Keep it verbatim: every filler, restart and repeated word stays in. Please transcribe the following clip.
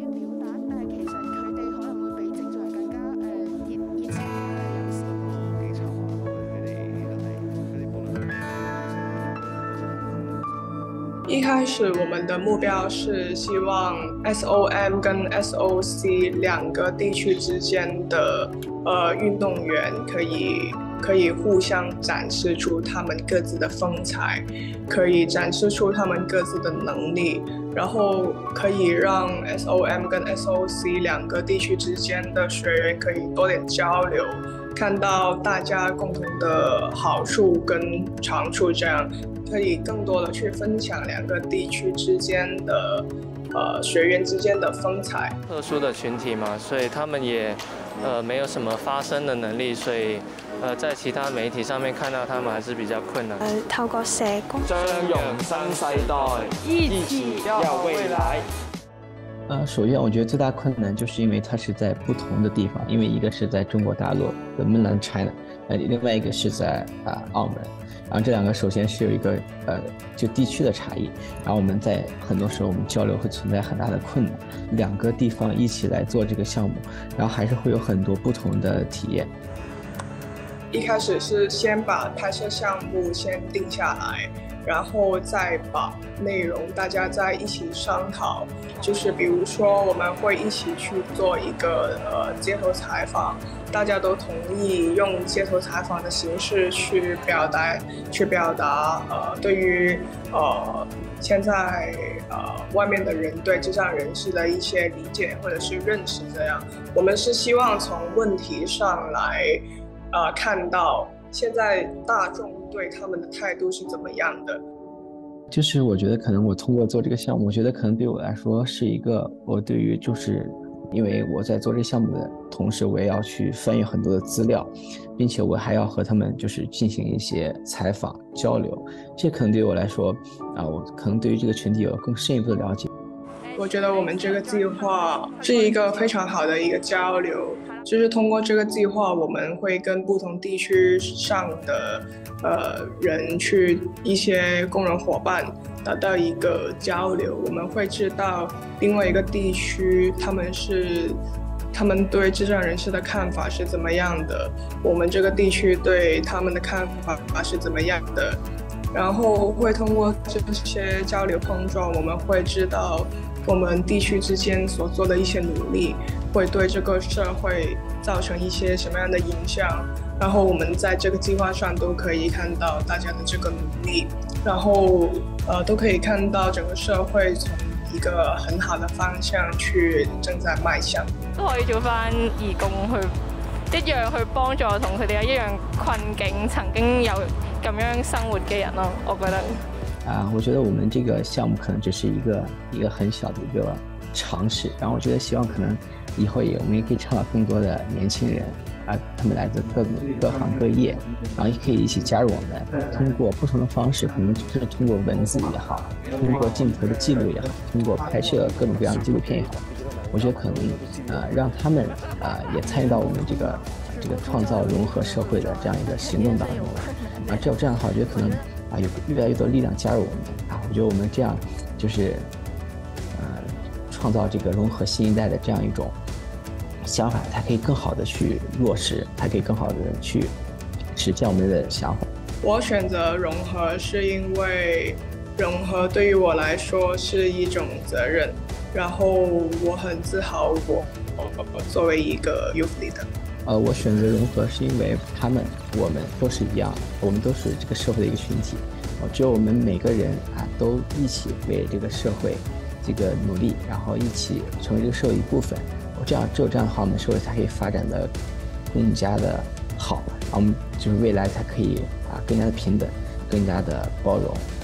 一开始我们的目标是希望 S O M 跟 S O C 两个地区之间的呃运动员可以可以互相展示出他们各自的风采，可以展示出他们各自的能力，然后可以让 S O M 跟 S O C 两个地区之间的学员可以多点交流，看到大家共同的好处跟长处，这样可以更多的去分享两个地区之间的呃学员之间的风采。 特殊的群体嘛，所以他们也呃没有什么发声的能力，所以呃在其他媒体上面看到他们还是比较困难。 呃，透過社工， 將融新世代，一起要未來。 呃，首先我觉得最大困难就是因为它是在不同的地方，因为一个是在中国大陆的 Mainland China， 呃，另外一个是在啊、呃、澳门。然后这两个首先是有一个呃就地区的差异，然后我们在很多时候我们交流会存在很大的困难，两个地方一起来做这个项目，然后还是会有很多不同的体验。 一开始是先把拍摄项目先定下来，然后再把内容大家再一起商讨，就是比如说我们会一起去做一个呃街头采访，大家都同意用街头采访的形式去表达去表达呃对于呃现在呃外面的人对智障人士的一些理解或者是认识，这样我们是希望从问题上来呃看到现在大众对他们的态度是怎么样的。 就是我觉得可能我通过做这个项目，我觉得可能对我来说是一个我对于就是因为我在做这个项目的同时，我也要去翻阅很多的资料，并且我还要和他们就是进行一些采访交流，这可能对我来说啊，我可能对于这个群体有更深一步的了解。 我觉得我们这个计划是一个非常好的一个交流，就是通过这个计划，我们会跟不同地区上的呃人去一些工人伙伴达到一个交流，我们会知道另外一个地区他们是他们对智障人士的看法是怎么样的，我们这个地区对他们的看法是怎么样的，然后会通过这些交流碰撞，我们会知道我们地区之间所做的一些努力会对这个社会造成一些什么样的影响，然后我们在这个计划上都可以看到大家的这个努力，然后呃都可以看到整个社會從一個很好的方向去正在邁向。 都可以做翻義工去一樣去幫助同佢哋一樣困境曾經有咁樣生活嘅人咯，我覺得。 啊，我觉得我们这个项目可能只是一个一个很小的一个尝试，然后我觉得希望可能以后也我们也可以倡导更多的年轻人啊，他们来自各各行各业，然后也可以一起加入我们，通过不同的方式，可能就是通过文字也好，通过镜头的记录也好，通过拍摄各种各样的纪录片也好，我觉得可能呃让他们啊、呃、也参与到我们这个这个创造融合社会的这样一个行动当中来，啊，只有这样的话，我觉得可能。啊，有越来越多力量加入我们啊！我觉得我们这样就是，呃，创造这个融合新一代的这样一种想法，才可以更好的去落实，才可以更好的去实现我们的想法。 我选择融合是因为融合对于我来说是一种责任，然后我很自豪我作为一个 youth leader。 呃，我选择融合是因为他们我们都是一样，我们都是这个社会的一个群体，呃，只有我们每个人啊都一起为这个社会这个努力，然后一起成为这个社会一部分，这样只有这样的话，我们社会才可以发展的更加的好，然后我们就是未来才可以啊更加的平等，更加的包容。